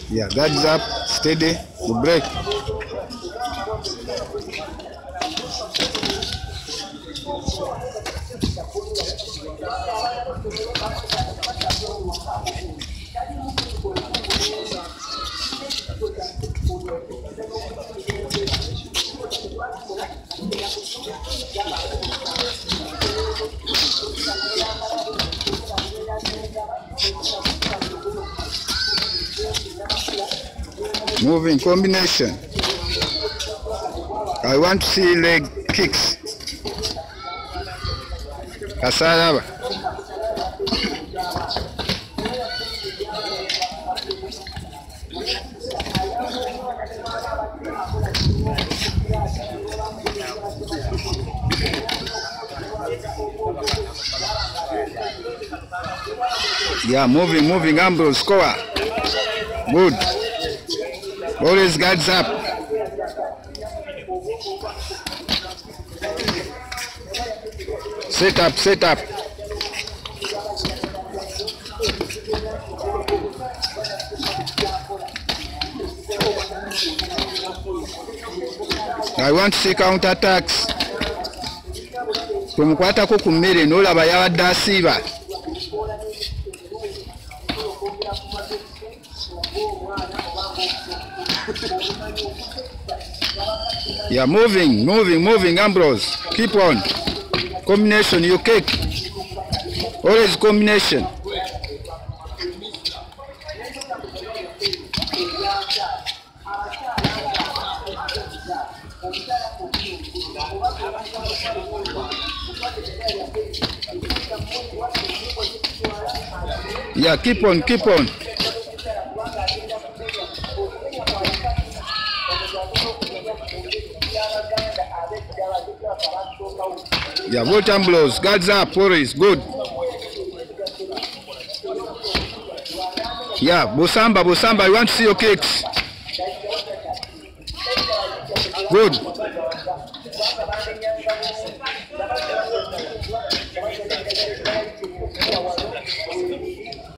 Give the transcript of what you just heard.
Yeah, guards up, steady, to break. Moving combination. I want to see leg kicks. Kasaraba. Yeah, moving, Ambrose, score. Good. Always guards up. Set up. I want to see counter attacks. Tumukwatako ku mmere n'olaba yabadde asiiba. Yeah, moving, Ambrose. Keep on. Combination, you kick. Always combination. Yeah, keep on. Yeah, bottom blows, guards up, always good. Yeah, Bosamba, I want to see your kicks. Good.